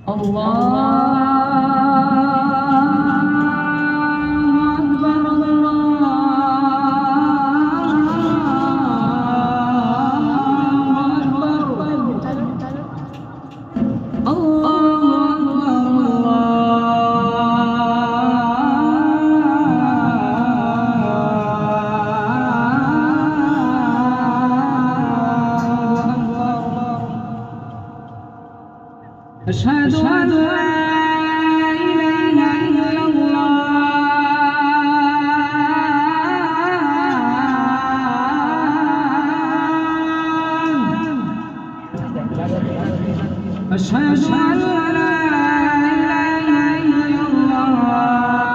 أشهد أن لا إله إلا الله أشهد أن لا إله إلا الله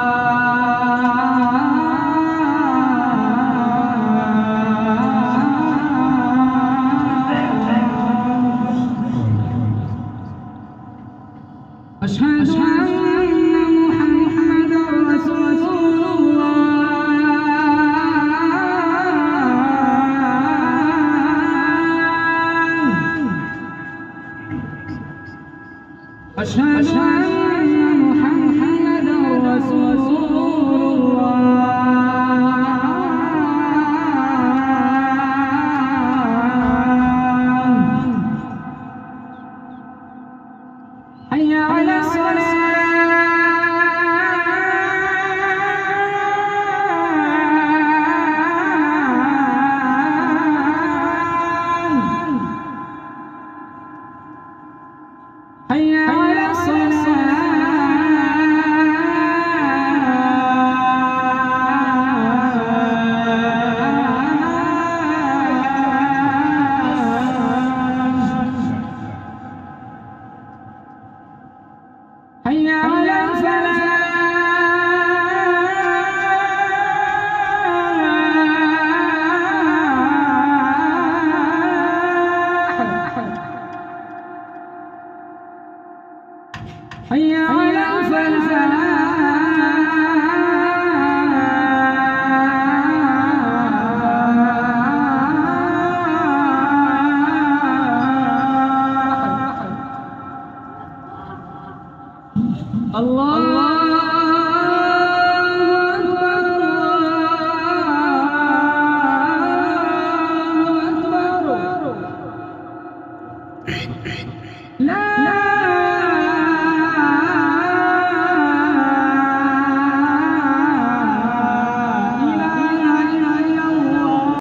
أشهد أن محمدًا رسول الله أشهد أن محمدًا رسول الله حي على الصلاة حي على الصلاة حي على الفلاح حي على الفلاح الله